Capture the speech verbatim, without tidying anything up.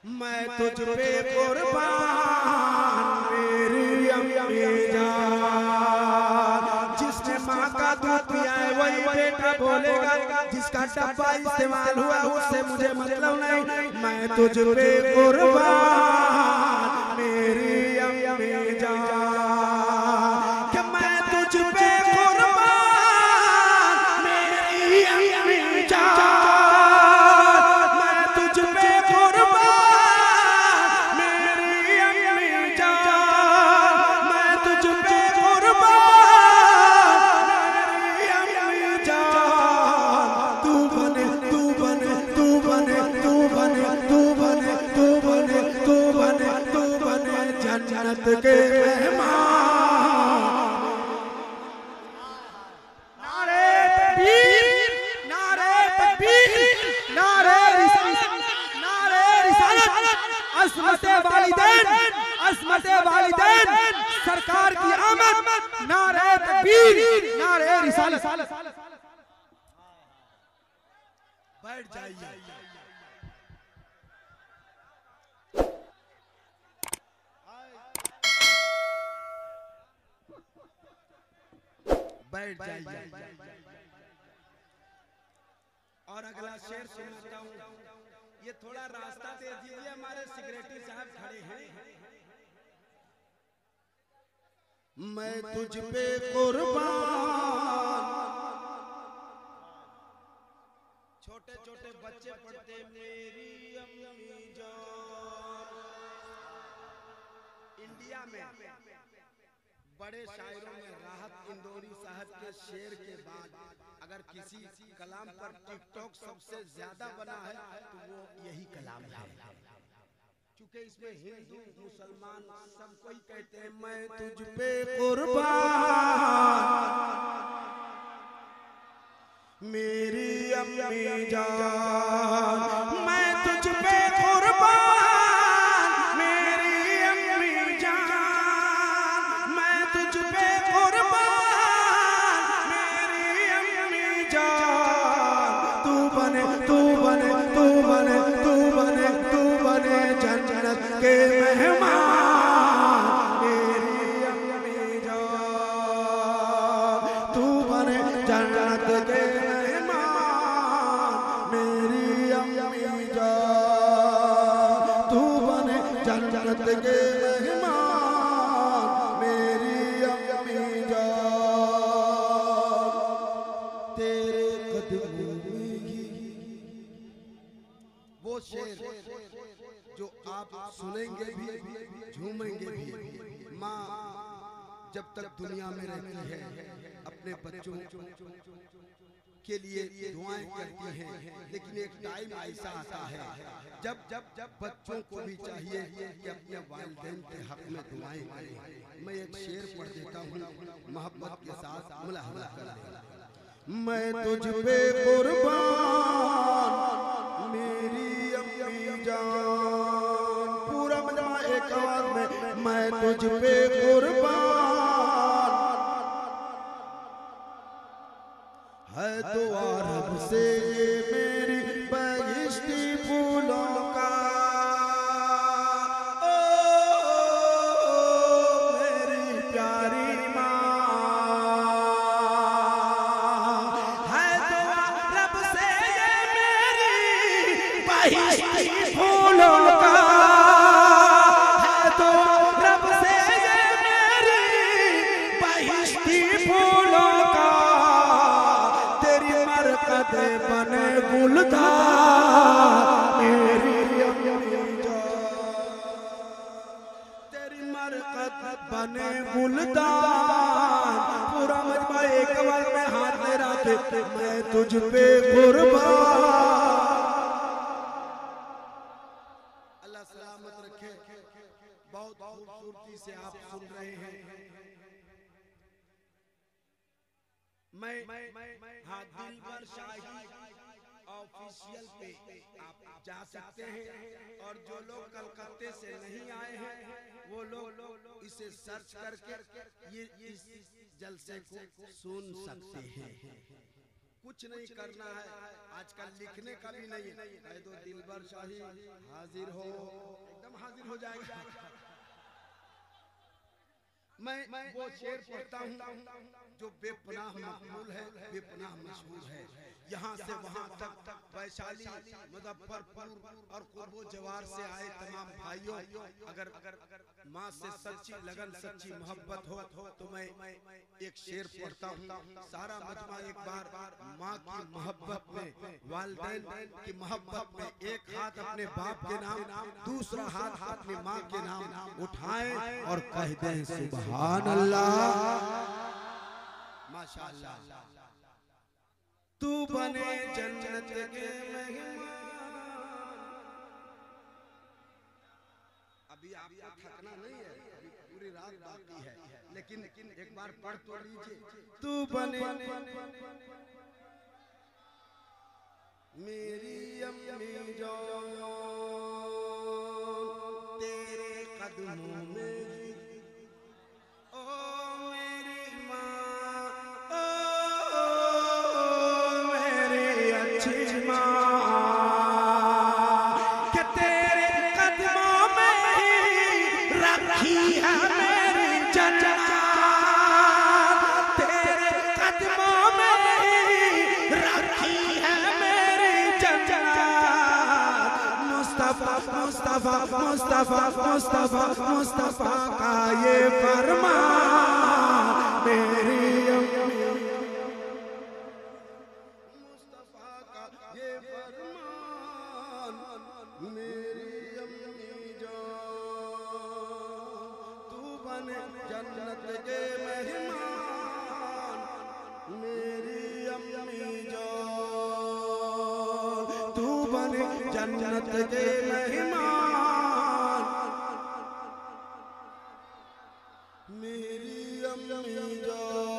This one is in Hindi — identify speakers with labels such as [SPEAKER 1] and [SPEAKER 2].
[SPEAKER 1] मैं तुझ पे कुर्बान मेरी अम्मी जान। जिसने माँ का दूध पिया है वही बेटा बोलेगा, जिसका डब्बा इस्तेमाल हुआ उससे मुझे मतलब नहीं। मैं तुझ पे कुर्बान मेरी अम्मी जान, कि मैं तुझ पे कुर्बान मेरी अम्मी जान। जन्नत के मेहमान। नारे तकबीर, नारे तकबीर, नारे रिसालत, नारे रिसालत। अस्मते वालिदैन, अस्मते वालिदैन, सरकार की आमद। नारे तकबीर, नारे रिसालत। बैठ जाइए। बैठ जाइए। और अगला शेर सुनाता हूँ। ये थोड़ा रास्ता दे दीजिए, हमारे सेक्रेटरी साहब खड़े हैं। मैं तुझ पे कुर्बान। छोटे छोटे बच्चे पढ़ते मेरी अम्मी जान। इंडिया में बड़े शायरों में राहत इंदौरी साहब के शेर के बाद अगर किसी कलाम पर टिकटॉक सबसे ज्यादा बना है तो वो यही कलाम है। क्योंकि इसमें हिंदू मुसलमान सब कोई कहते हैं मैं तुझ पे कुर्बान मेरी अम्मी जान। मैं तुझ पे कुर्बान मेरी अम्मी जान। मैं तुझ पे कुर्बान मेरी अम्मी जान। तू बने तू बने तू बने तू बने तू बने जन्नत के मेहमान मेरी अम्मी जान। तू बने जन्नत के जन्नत के मेहमान मेरी अम्मी जान। तेरे कदमों में वो शेर जो आप सुनेंगे भी झूमेंगे भी। माँ जब तक दुनिया में रहती है अपने बच्चों के लिए दुआएं करती हैं, लेकिन एक टाइम ऐसा आता है जब जब जब बच्चों को भी चाहिए कि अपने वालिदैन के हक में दुआएं करें। मैं एक शेर पढ़ देता हूँ, मोहब्बत के साथ मुलाहजा कर लें। मैं तुझ पे कुर्बान मेरी अम्मी जान। पूरा मजमा एक आवाज में मैं तुझ पे कुर्बान है दुआ रब से ये मेरी बहिश्ती फूलों का। ओ मेरी प्यारी माँ है दुआ रब से ये मेरी बहिश्ती फूलों का। है दुआ रब से ये मेरी बहिश्ती फूलों का। कदे बने गुलदार मेरी अम्मी जान। तेरी मरकत बने गुलदार। पूरा मजमा एक बार में हाथ में रखे मैं तुझ पे कुर्बान। अल्लाह सलामत रखे। बहुत खूबसूरती से आप सुन रहे हैं। मैं हाँ दिलबर शाही ऑफिशियल पे आप जा सकते हैं। और जो लोग कलकत्ते से नहीं आए हैं वो लोग इसे सर्च करके ये इस जलसे को सुन सकते हैं। कुछ नहीं करना है, आजकल लिखने का भी नहीं है। कह दो दिलबर शाही हाजिर हो, एकदम हाजिर हो जाएगा। मैं, मैं वो शेर पढ़ता हूँ जो बेपनाह मकबूल है, बेपनाह मशहूर है। यहाँ से वहाँ तक वैशाली, मुजफ्फरपुर और कुर्बो जवार से आए तमाम भाइयों, अगर माँ से सच्ची लगन, सच्ची मोहब्बत हो तो मैं एक शेर पढ़ता हूँ। सारा मजमा एक बार माँ की मोहब्बत में, वालिदैन की मोहब्बत में एक हाथ अपने बाप के नाम, दूसरा हाथ अपनी माँ के नाम उठाएं और कह दें सुभान अल्लाह, माशाअल्लाह। तू बने जन्नत के मेहमान। अभी आपको थकना नहीं है, अभी पूरी रात बाकी है, लेकिन एक बार पढ़ तो लीजिए। तू बने मेरी अम्मी जान, तेरे कदमों में, ओ मेरी माँ, ओ मेरी अच्छी माँ, कि तेरे कदमों में ही रखी है मेरी जन्नत, तेरे कदमों में ही रखी है मेरी जन्नत। मुस्तफा मुस्तफा मुस्तफा मुस्तफा मुस्तफा का ये फरमान, मेरी अम्मी, मुस्तफा का ये फरमान, मेरी अम्मी जान, तू बने जन्नत के मेहमान, मेरी अम्मी जान, तू बने जन्नत के मेहमान, मेरी अम्मी जान।